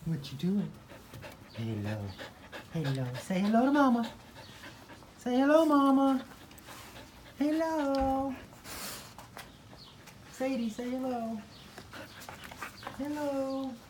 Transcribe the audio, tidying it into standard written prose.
What you doing? Hello. Hello. Say hello to Mama. Say hello, Mama. Hello. Sadie, say hello. Hello.